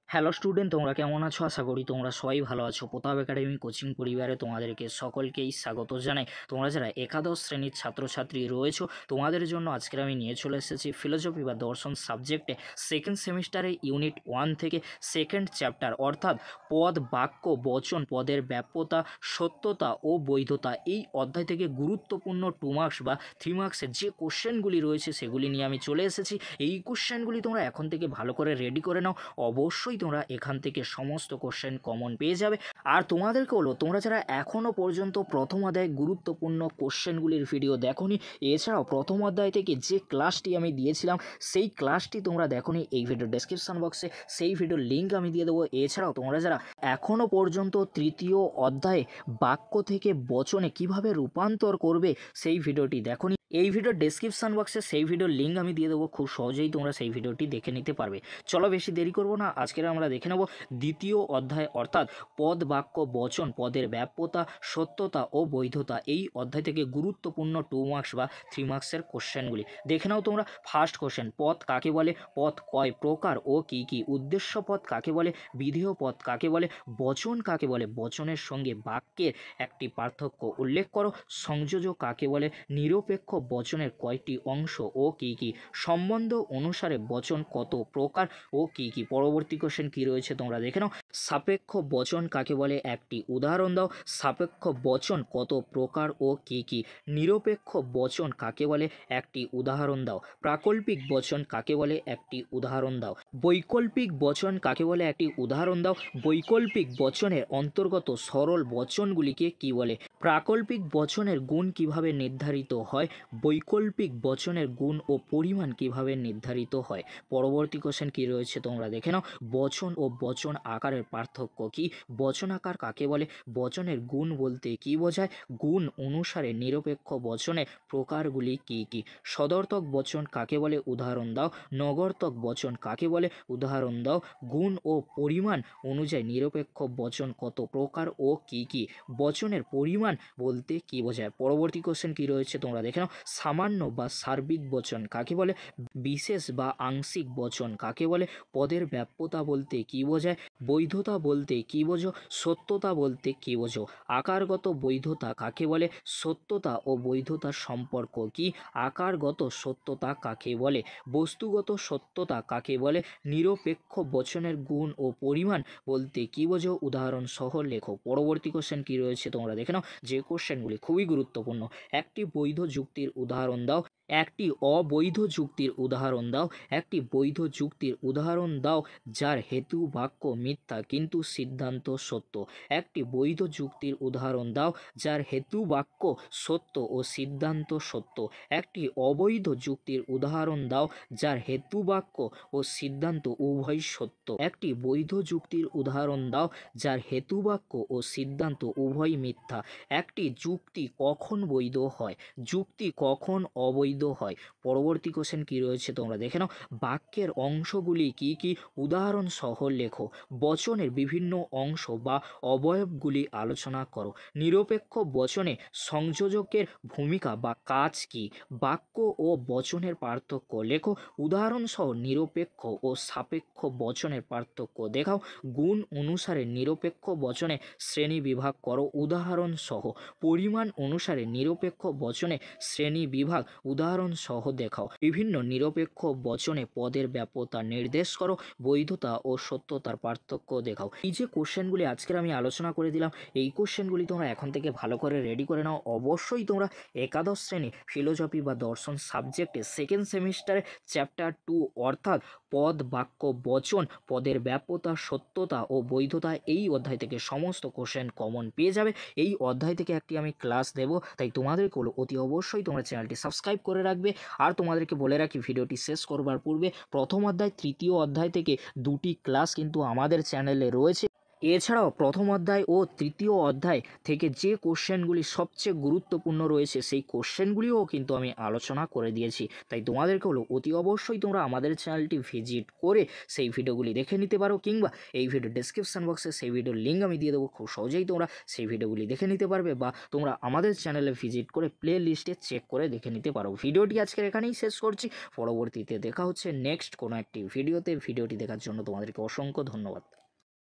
Hello student, তোমরা কেমন আছো? আশা করি তোমরা সবাই ভালো আছো। প্রতাপ একাডেমি কোচিং পরিবারে তোমাদেরকে সকলকেই স্বাগত জানাই। তোমরা যারা একাদশ শ্রেণীর ছাত্রছাত্রী রয়েছো, তোমাদের জন্য আজকের আমি নিয়ে চলে এসেছি ফিলোসফি বা দর্শন সাবজেক্টে সেকেন্ড সেমিস্টারে ইউনিট 1 থেকে সেকেন্ড চ্যাপ্টার, অর্থাৎ পদ, বাক্য, বচন, পদের ব্যাপ্যতা, সত্যতা ও বৈধতা। এই অধ্যায় থেকে গুরুত্বপূর্ণ 2 মার্কস বা 3 মার্কসের যে কোশ্চেনগুলি রয়েছে সেগুলি নিয়ে আমি চলে এসেছি। এই কোশ্চেনগুলি তোমরা এখন থেকে ভালো করে রেডি করে নাও। অবশ্যই তোমরা এখান থেকে সমস্ত কোশ্চেন কমন পেয়ে যাবে। আর তোমাদেরকে হলো, তোমরা যারা এখনও পর্যন্ত প্রথম অধ্যায় গুরুত্বপূর্ণ কোশ্চেনগুলির ভিডিও দেখোনি, এছাড়াও প্রথম অধ্যায় থেকে যে ক্লাসটি আমি দিয়েছিলাম সেই ক্লাসটি তোমরা দেখোনি, এই ভিডিও ডেসক্রিপশন বক্সে সেই ভিডিওর লিঙ্ক আমি দিয়ে দেবো। এছাড়াও তোমরা যারা এখনও পর্যন্ত তৃতীয় অধ্যায়ে বাক্য থেকে বচনে কিভাবে রূপান্তর করবে সেই ভিডিওটি দেখোনি, এই ভিডিওর ডেসক্রিপশন বক্সে সেই ভিডিওর লিঙ্ক আমি দিয়ে দেবো। খুব সহজেই তোমরা সেই ভিডিওটি দেখে নিতে পারবে। চলো বেশি দেরি করবো না, আজকের আমরা দেখে নেব দ্বিতীয় অধ্যায়, অর্থাৎ পদ, বাক্য, বচন, পদের ব্যাপ্যতা, সত্যতা ও বৈধতা। এই অধ্যায় থেকে গুরুত্বপূর্ণ 2 মার্কস বা 3 মার্কসের কোশ্চেনগুলি দেখে নাও তোমরা। ফার্স্ট কোশ্চেন, পদ কাকে বলে? পদ কয় প্রকার ও কী কী? উদ্দেশ্য পদ কাকে বলে? বিধেয় পদ কাকে বলে? বচন কাকে বলে? বচনের সঙ্গে বাক্যের একটি পার্থক্য উল্লেখ করো। সংযোজক কাকে বলে? নিরপেক্ষ বচনের কয়টি অংশ ও কী কী? সম্বন্ধ অনুসারে বচন কত প্রকার ও কী কী? পরবর্তী কোশ্চেন কী রয়েছে তোমরা দেখে নাও। সাপেক্ষ বচন কাকে বলে? একটি উদাহরণ দাও। সাপেক্ষ বচন কত প্রকার ও কী কী? নিরপেক্ষ বচন কাকে বলে? একটি উদাহরণ দাও। প্রাকল্পিক বচন কাকে বলে? একটি উদাহরণ দাও। বৈকল্পিক বচন কাকে বলে? একটি উদাহরণ দাও। বৈকল্পিক বচনের অন্তর্গত সরল বচনগুলিকে কী বলে? প্রাকল্পিক বচনের গুণ কিভাবে নির্ধারিত হয়? বৈকল্পিক বচনের গুণ ও পরিমাণ কিভাবে নির্ধারিত হয়? পরবর্তী কোশ্চেন কী রয়েছে তোমরা দেখে নাও। বচন ও বচন আকারের পার্থক্য কী? বচন আকার কাকে বলে? বচনের গুণ বলতে কী বোঝায়? গুণ অনুসারে নিরপেক্ষ বচনের প্রকারগুলি কী কী? সদর্থক বচন কাকে বলে? উদাহরণ দাও। নগর্থক বচন কাকে বলে? উদাহরণ দাও। গুণ ও পরিমাণ অনুযায়ী নিরপেক্ষ বচন কত প্রকার ও কী কী? বচনের পরিমাণ বলতে কী বোঝায়? পরবর্তী কোশ্চেন কী রয়েছে তোমরা দেখে নাও। সামান্য বা সার্বিক বচন কাকে বলে? বিশেষ বা আংশিক বচন কাকে বলে? পদের ব্যাপ্যতা বলতে কী বোঝায়? বৈধতা বলতে কী বোঝো? সত্যতা বলতে কী বোঝো? আকারগত বৈধতা কাকে বলে? সত্যতা ও বৈধতার সম্পর্ক কী? আকারগত সত্যতা কাকে বলে? বস্তুগত সত্যতা কাকে বলে? নিরপেক্ষ বচনের গুণ ও পরিমাণ বলতে কী বোঝো? উদাহরণ সহ লেখো। পরবর্তী কোশ্চেন কী রয়েছে তোমরা দেখে নাও, যে কোশ্চেনগুলি খুবই গুরুত্বপূর্ণ। একটি বৈধ যুক্তির উদাহরণ দাও। একটি অবৈধ যুক্তির উদাহরণ দাও। একটি বৈধ যুক্তির উদাহরণ দাও যার হেতু বাক্য মিথ্যা কিন্তু সিদ্ধান্ত সত্য। একটি বৈধ যুক্তির উদাহরণ দাও যার হেতু বাক্য সত্য ও সিদ্ধান্ত সত্য। একটি অবৈধ যুক্তির উদাহরণ দাও যার হেতু বাক্য ও সিদ্ধান্ত উভয় সত্য। একটি বৈধ যুক্তির উদাহরণ দাও যার হেতু বাক্য ও সিদ্ধান্ত উভয় মিথ্যা। একটি যুক্তি কখন বৈধ হয়? যুক্তি কখন অবৈধ হয়? পরবর্তী কোশ্চেন কী রয়েছে তোমরা দেখে নাও। বাক্যের অংশগুলি কী কী? উদাহরণ সহ লেখো। বচনের বিভিন্ন অংশ বা অবয়বগুলি আলোচনা করো। নিরপেক্ষ বচনে সংযোজকের ভূমিকা বা কাজ কী? বাক্য ও বচনের পার্থক্য লেখো। উদাহরণ সহ নিরপেক্ষ ও সাপেক্ষ বচনের পার্থক্য দেখাও। গুণ অনুসারে নিরপেক্ষ বচনে শ্রেণী বিভাগ করো উদাহরণ সহ। পরিমাণ অনুসারে নিরপেক্ষ বচনে শ্রেণী বিভাগ উদাহরণ সহ দেখাও। বিভিন্ন নিরপেক্ষ বচনে পদের ব্যাপ্যতা নির্দেশ করো। বৈধতা ও সত্যতার পার্থক্য দেখাও। এই যে কোশ্চেনগুলি আজকের আমি আলোচনা করে দিলাম, এই কোশ্চেনগুলি তোমরা এখন থেকে ভালো করে রেডি করে নাও। অবশ্যই তোমরা একাদশ শ্রেণী ফিলোসফি বা দর্শন সাবজেক্টে সেকেন্ড সেমিস্টারে চ্যাপ্টার 2, অর্থাৎ পদ, বাক্য, বচন, পদের ব্যাপ্যতা, সত্যতা ও বৈধতা, এই অধ্যায় থেকে সমস্ত কোশ্চেন কমন পেয়ে যাবে। এই অধ্যায় থেকে একটি আমি ক্লাস দেব, তাই তোমাদেরকে হলো অতি অবশ্যই তোমরা চ্যানেলটি সাবস্ক্রাইব করে রাখবে। আর তোমাদেরকে বলে রাখি, ভিডিওটি শেষ করবার পূর্বে প্রথম অধ্যায় তৃতীয় অধ্যায় থেকে 2টি ক্লাস কিন্তু আমাদের চ্যানেলে রয়েছে। এছাড়াও প্রথম অধ্যায় ও তৃতীয় অধ্যায় থেকে যে কোশ্চেনগুলি সবচেয়ে গুরুত্বপূর্ণ রয়েছে সেই কোশ্চেনগুলিও কিন্তু আমি আলোচনা করে দিয়েছি। তাই তোমাদেরকে হলো অতি অবশ্যই তোমরা আমাদের চ্যানেলটি ভিজিট করে সেই ভিডিওগুলি দেখে নিতে পারো, কিংবা এই ভিডিও ডেসক্রিপশন বক্সে সেই ভিডিওর লিঙ্ক আমি দিয়ে দেবো, খুব সহজেই তোমরা সেই ভিডিওগুলি দেখে নিতে পারবে, বা তোমরা আমাদের চ্যানেলে ভিজিট করে প্লে লিস্টে চেক করে দেখে নিতে পারো। ভিডিওটি আজকের এখানেই শেষ করছি, পরবর্তীতে দেখা হচ্ছে নেক্সট কোনো একটি ভিডিওতে। ভিডিওটি দেখার জন্য তোমাদেরকে অসংখ্য ধন্যবাদ।